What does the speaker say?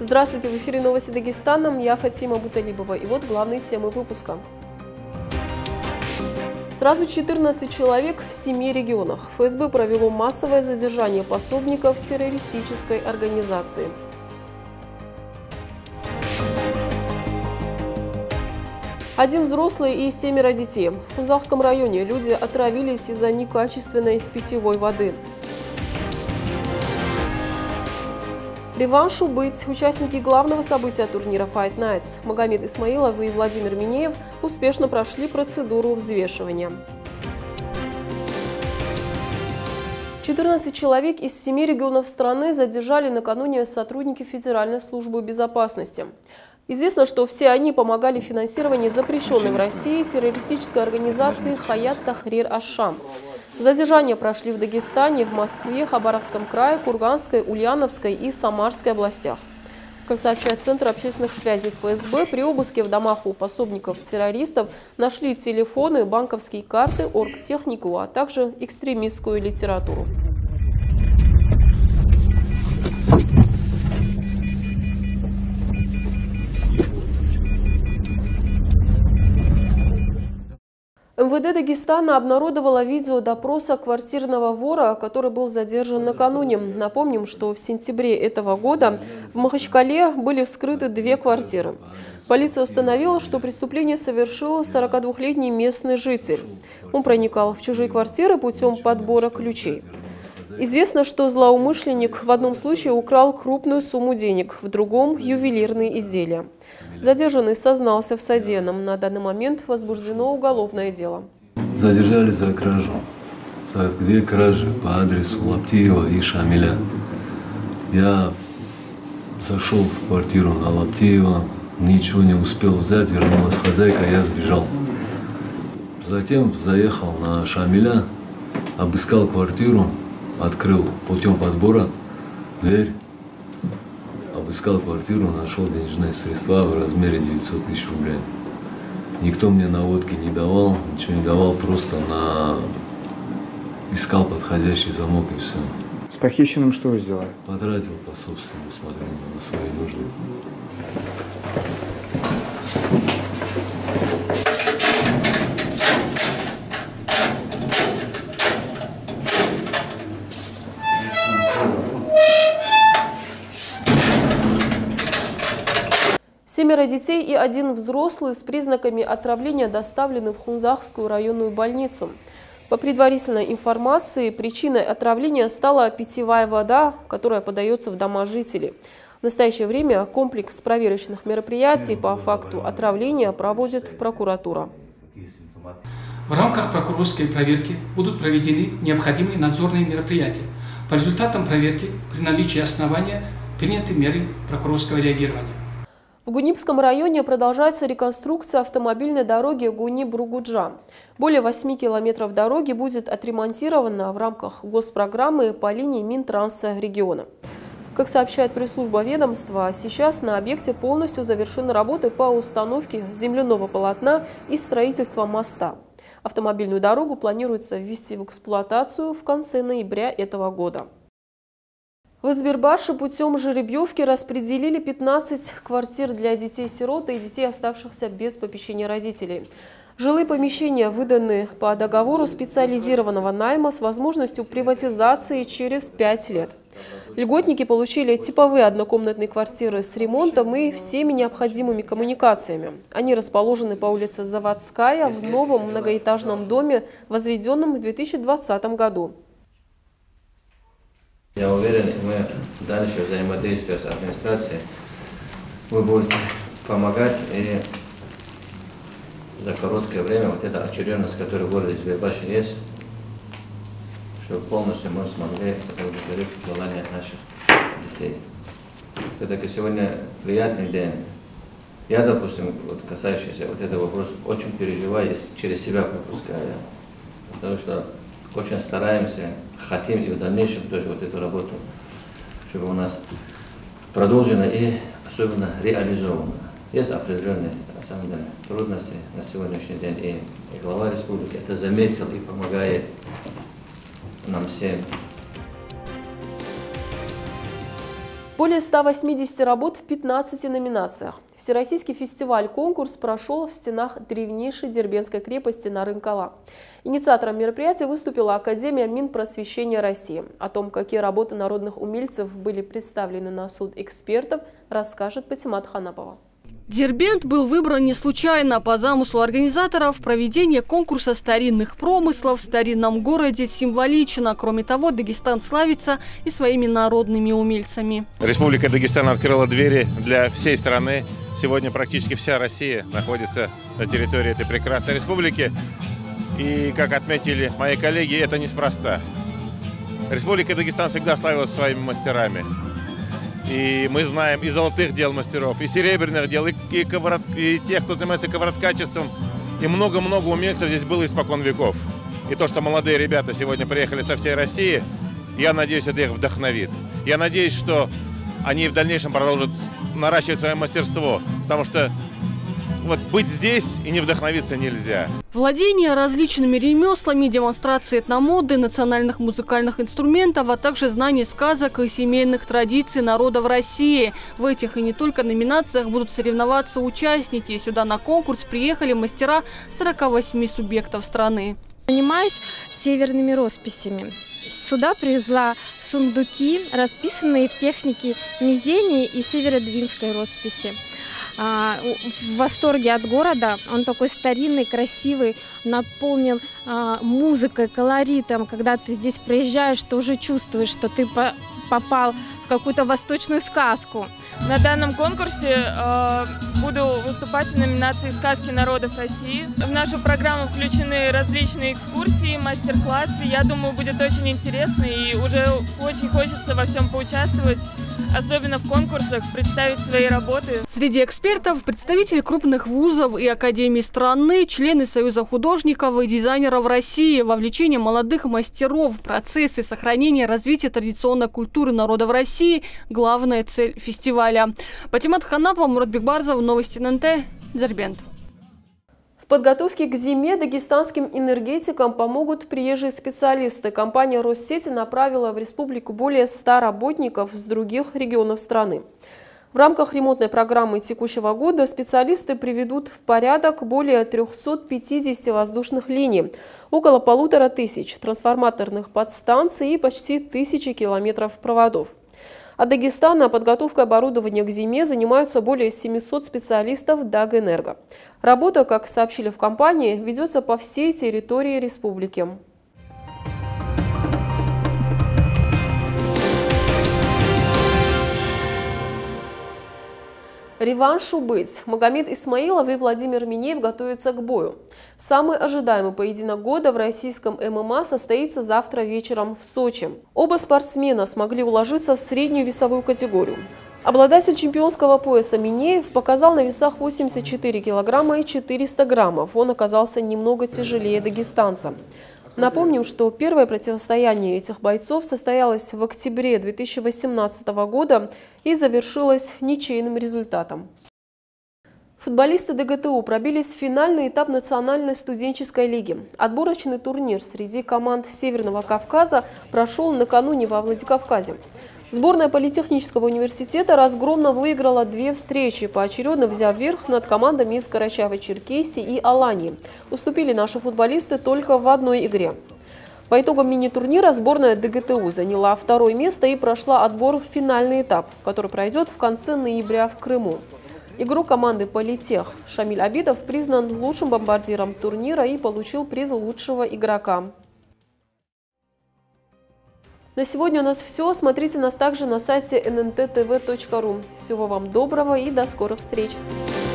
Здравствуйте, в эфире новости Дагестана. Я Фатима Буталибова. И вот главные темы выпуска. Сразу 14 человек в 7 регионах. ФСБ провело массовое задержание пособников террористической организации. Один взрослый и 7 детей. В Хунзахском районе люди отравились из-за некачественной питьевой воды. Реваншу быть. Участники главного события турнира Fight Nights Магомед Исмаилов и Владимир Минеев успешно прошли процедуру взвешивания. 14 человек из 7 регионов страны задержали накануне сотрудники Федеральной службы безопасности. Известно, что все они помогали в финансировании запрещенной в России террористической организации Хаят Тахрир аш-Шам. Задержания прошли в Дагестане, в Москве, Хабаровском крае, Курганской, Ульяновской и Самарской областях. Как сообщает Центр общественных связей ФСБ, при обыске в домах у пособников террористов нашли телефоны, банковские карты, оргтехнику, а также экстремистскую литературу. МВД Дагестана обнародовало видео допроса квартирного вора, который был задержан накануне. Напомним, что в сентябре этого года в Махачкале были вскрыты 2 квартиры. Полиция установила, что преступление совершил 42-летний местный житель. Он проникал в чужие квартиры путем подбора ключей. Известно, что злоумышленник в одном случае украл крупную сумму денег, в другом – ювелирные изделия. Задержанный сознался в содеянном. На данный момент возбуждено уголовное дело. Задержали за кражу. За 2 кражи по адресу Лаптиева и Шамиля. Я зашел в квартиру на Лаптиева, ничего не успел взять, вернулась хозяйка, я сбежал. Затем заехал на Шамиля, обыскал квартиру, открыл путем подбора дверь. Обыскал квартиру, нашел денежные средства в размере 900 000 рублей. Никто мне наводки не давал, ничего не давал, просто искал подходящий замок и все. С похищенным что вы сделали? Потратил по собственному усмотрению на свои нужды. Семеро детей и 1 взрослый с признаками отравления доставлены в Хунзахскую районную больницу. По предварительной информации, причиной отравления стала питьевая вода, которая подается в дома жителей. В настоящее время комплекс проверочных мероприятий по факту отравления проводит прокуратура. В рамках прокурорской проверки будут проведены необходимые надзорные мероприятия. По результатам проверки при наличии основания приняты меры прокурорского реагирования. В Гунибском районе продолжается реконструкция автомобильной дороги Гуни-Бругуджа. Более 8 километров дороги будет отремонтировано в рамках госпрограммы по линии Минтранса региона. Как сообщает пресс-служба ведомства, сейчас на объекте полностью завершены работы по установке земляного полотна и строительства моста. Автомобильную дорогу планируется ввести в эксплуатацию в конце ноября этого года. В Избербаше путем жеребьевки распределили 15 квартир для детей-сирот и детей, оставшихся без попечения родителей. Жилые помещения выданы по договору специализированного найма с возможностью приватизации через 5 лет. Льготники получили типовые однокомнатные квартиры с ремонтом и всеми необходимыми коммуникациями. Они расположены по улице Заводская в новом многоэтажном доме, возведенном в 2020 году. Я уверен, мы дальше взаимодействуя с администрацией, вы будете помогать, и за короткое время вот эта очередность, которая в городе Избербаше есть, чтобы полностью мы смогли удовлетворить желания наших детей. Все-таки сегодня приятный день. Я, допустим, вот касающийся вот этого вопроса, очень переживаю, через себя пропускаю, потому что очень стараемся, хотим и в дальнейшем тоже вот эту работу, чтобы у нас продолжена и особенно реализована. Есть определенные, на самом деле, трудности на сегодняшний день, и глава республики это заметил и помогает нам всем. Более 180 работ в 15 номинациях. Всероссийский фестиваль-конкурс прошел в стенах древнейшей Дербентской крепости Нарынкала. Инициатором мероприятия выступила Академия Минпросвещения России. О том, какие работы народных умельцев были представлены на суд экспертов, расскажет Патимат Ханапова. Дербент был выбран не случайно. По замыслу организаторов, проведение конкурса старинных промыслов в старинном городе символично. Кроме того, Дагестан славится и своими народными умельцами. Республика Дагестан открыла двери для всей страны. Сегодня практически вся Россия находится на территории этой прекрасной республики. И, как отметили мои коллеги, это неспроста. Республика Дагестан всегда славилась своими мастерами. И мы знаем и золотых дел мастеров, и серебряных дел, и тех, кто занимается ковроткачеством. И много-много умельцев здесь было испокон веков. И то, что молодые ребята сегодня приехали со всей России, я надеюсь, это их вдохновит. Я надеюсь, что они в дальнейшем продолжат наращивать свое мастерство. Потому что вот быть здесь и не вдохновиться нельзя. Владение различными ремеслами, демонстрации этномоды, национальных музыкальных инструментов, а также знание сказок и семейных традиций народов России. В этих и не только номинациях будут соревноваться участники. Сюда на конкурс приехали мастера 48 субъектов страны. Занимаюсь северными росписями. Сюда привезла сундуки, расписанные в технике мизени и северодвинской росписи. В восторге от города. Он такой старинный, красивый, наполнен музыкой, колоритом. Когда ты здесь проезжаешь, ты уже чувствуешь, что ты попал в какую-то восточную сказку. На данном конкурсе буду выступать в номинации «Сказки народов России». В нашу программу включены различные экскурсии, мастер-классы. Я думаю, будет очень интересно и уже очень хочется во всем поучаствовать. Особенно в конкурсах, представить свои работы. Среди экспертов представители крупных вузов и академий страны, члены Союза художников и дизайнеров России. Вовлечение молодых мастеров в процессы сохранения и развития традиционной культуры народов России – главная цель фестиваля. Патимат Ханапова, Мурат Бекбарзов, новости ННТ, Дербент. В подготовке к зиме дагестанским энергетикам помогут приезжие специалисты. Компания «Россети» направила в республику более 100 работников с других регионов страны. В рамках ремонтной программы текущего года специалисты приведут в порядок более 350 воздушных линий, около 1500 трансформаторных подстанций и почти 1000 километров проводов. От Дагестана подготовкой оборудования к зиме занимаются более 700 специалистов Дагэнерго. Работа, как сообщили в компании, ведется по всей территории республики. Реваншу быть. Магомед Исмаилов и Владимир Минеев готовятся к бою. Самый ожидаемый поединок года в российском ММА состоится завтра вечером в Сочи. Оба спортсмена смогли уложиться в среднюю весовую категорию. Обладатель чемпионского пояса Минеев показал на весах 84 килограмма и 400 граммов. Он оказался немного тяжелее дагестанца. Напомним, что первое противостояние этих бойцов состоялось в октябре 2018 года и завершилось ничейным результатом. Футболисты ДГТУ пробились в финальный этап национальной студенческой лиги. Отборочный турнир среди команд Северного Кавказа прошел накануне во Владикавказе. Сборная Политехнического университета разгромно выиграла 2 встречи, поочередно взяв верх над командами из Карачаево-Черкесии и Алании. Уступили наши футболисты только в одной игре. По итогам мини-турнира сборная ДГТУ заняла 2-е место и прошла отбор в финальный этап, который пройдет в конце ноября в Крыму. Игрок команды «Политех» Шамиль Абидов признан лучшим бомбардиром турнира и получил приз лучшего игрока. На сегодня у нас все. Смотрите нас также на сайте nntv.ru. Всего вам доброго и до скорых встреч!